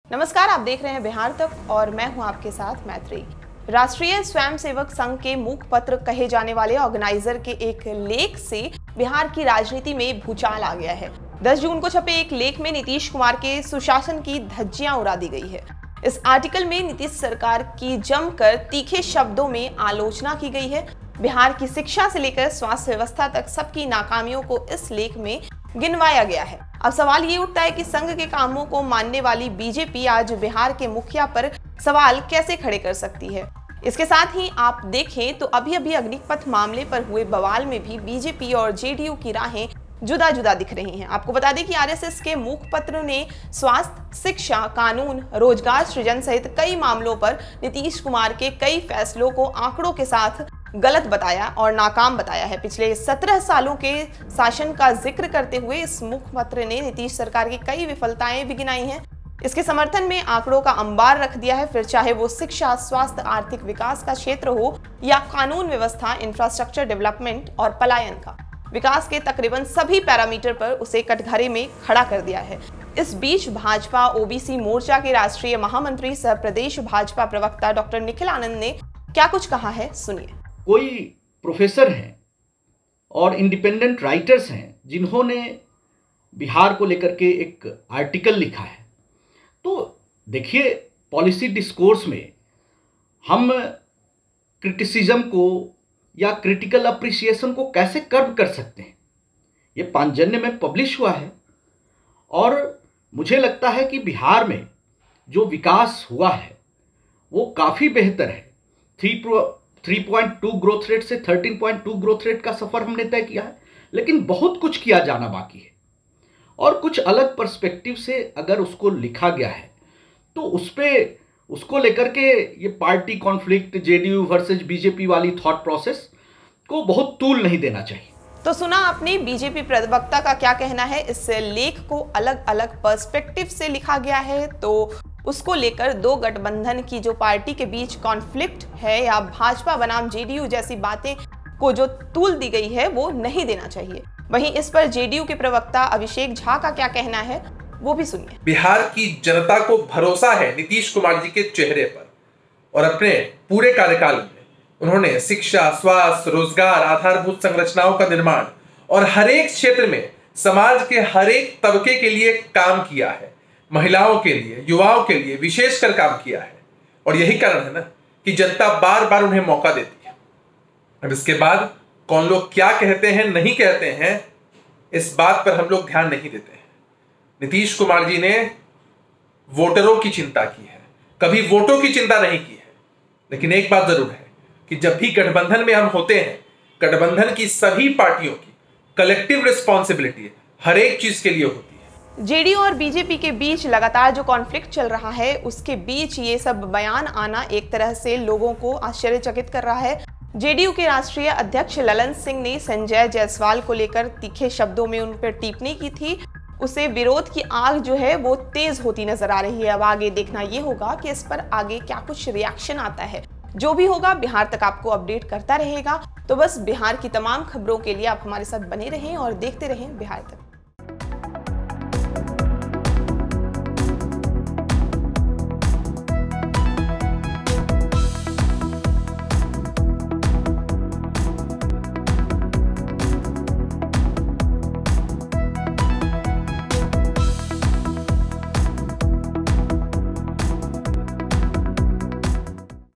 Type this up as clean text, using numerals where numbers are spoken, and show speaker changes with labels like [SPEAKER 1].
[SPEAKER 1] नमस्कार, आप देख रहे हैं बिहार तक और मैं हूं आपके साथ मैत्री। राष्ट्रीय स्वयंसेवक संघ के मुखपत्र कहे जाने वाले ऑर्गेनाइजर के एक लेख से बिहार की राजनीति में भूचाल आ गया है। 10 जून को छपे एक लेख में नीतीश कुमार के सुशासन की धज्जियां उड़ा दी गई है। इस आर्टिकल में नीतीश सरकार की जमकर तीखे शब्दों में आलोचना की गई है। बिहार की शिक्षा से लेकर स्वास्थ्य व्यवस्था तक सबकी नाकामियों को इस लेख में गिनवाया गया है। अब सवाल ये उठता है कि संघ के कामों को मानने वाली बीजेपी आज बिहार के मुखिया पर सवाल कैसे खड़े कर सकती है। इसके साथ ही आप देखें तो अभी अग्निपथ मामले पर हुए बवाल में भी बीजेपी और जेडीयू की राहें जुदा जुदा दिख रही हैं। आपको बता दें कि आरएसएस के मुखपत्र ने स्वास्थ्य, शिक्षा, कानून, रोजगार सृजन सहित कई मामलों पर नीतीश कुमार के कई फैसलों को आंकड़ों के साथ गलत बताया और नाकाम बताया है। पिछले 17 सालों के शासन का जिक्र करते हुए इस मुखपत्र ने नीतीश सरकार की कई विफलताएं भी गिनाई हैं। इसके समर्थन में आंकड़ों का अंबार रख दिया है, फिर चाहे वो शिक्षा, स्वास्थ्य, आर्थिक विकास का क्षेत्र हो या कानून व्यवस्था, इंफ्रास्ट्रक्चर डेवलपमेंट और पलायन का विकास के तकरीबन सभी पैरामीटर पर उसे कटघरे में खड़ा कर दिया है। इस बीच भाजपा ओबीसी मोर्चा के राष्ट्रीय महामंत्री सह प्रदेश भाजपा प्रवक्ता डॉक्टर निखिल आनंद ने क्या कुछ कहा है, सुनिए।
[SPEAKER 2] कोई प्रोफेसर हैं और इंडिपेंडेंट राइटर्स हैं जिन्होंने बिहार को लेकर के एक आर्टिकल लिखा है। तो देखिए, पॉलिसी डिस्कोर्स में हम क्रिटिसिज्म को या क्रिटिकल अप्रिसिएशन को कैसे कर्व कर सकते हैं। ये पांचजन्य में पब्लिश हुआ है और मुझे लगता है कि बिहार में जो विकास हुआ है वो काफ़ी बेहतर है। 3.2 ग्रोथ रेट से 13.2 ग्रोथ रेट का सफ़र हमने तय किया है, लेकिन बहुत कुछ किया जाना बाकी है। और कुछ अलग पर्सपेक्टिव से अगर उसको लिखा गया है तो उसको लेकर के ये party conflict, JDU versus BJP वाली थॉट प्रोसेस को बहुत तूल नहीं देना चाहिए।
[SPEAKER 1] तो सुना आपने बीजेपी प्रवक्ता का क्या कहना है। इस लेख को अलग अलग पर्सपेक्टिव से लिखा गया है, तो उसको लेकर दो गठबंधन की जो पार्टी के बीच कॉन्फ्लिक्ट है या भाजपा बनाम जेडीयू जैसी बातें को जो तूल दी गई है वो नहीं देना चाहिए। वहीं इस पर जेडीयू के प्रवक्ता अभिषेक झा का क्या कहना है वो भी सुनिए।
[SPEAKER 3] बिहार की जनता को भरोसा है नीतीश कुमार जी के चेहरे पर और अपने पूरे कार्यकाल में उन्होंने शिक्षा, स्वास्थ्य, रोजगार, आधारभूत संरचनाओं का निर्माण और हर एक क्षेत्र में समाज के हर एक तबके के लिए काम किया है। महिलाओं के लिए, युवाओं के लिए विशेषकर काम किया है और यही कारण है ना कि जनता बार बार उन्हें मौका देती है। अब इसके बाद कौन लोग क्या कहते हैं, नहीं कहते हैं, इस बात पर हम लोग ध्यान नहीं देते हैं। नीतीश कुमार जी ने वोटरों की चिंता की है, कभी वोटों की चिंता नहीं की है। लेकिन एक बात जरूर है कि जब भी गठबंधन में हम होते हैं, गठबंधन की सभी पार्टियों की कलेक्टिव रिस्पॉन्सिबिलिटी हर एक चीज के लिए होती है।
[SPEAKER 1] जेडीयू और बीजेपी के बीच लगातार जो कॉन्फ्लिक्ट चल रहा है उसके बीच ये सब बयान आना एक तरह से लोगों को आश्चर्यचकित कर रहा है। जेडीयू के राष्ट्रीय अध्यक्ष ललन सिंह ने संजय जायसवाल को लेकर तीखे शब्दों में उन पर टिप्पणी की थी। उसे विरोध की आग जो है वो तेज होती नजर आ रही है। अब आगे देखना ये होगा कि इस पर आगे क्या कुछ रिएक्शन आता है। जो भी होगा बिहार तक आपको अपडेट करता रहेगा। तो बस बिहार की तमाम खबरों के लिए आप हमारे साथ बने रहें और देखते रहें बिहार तक।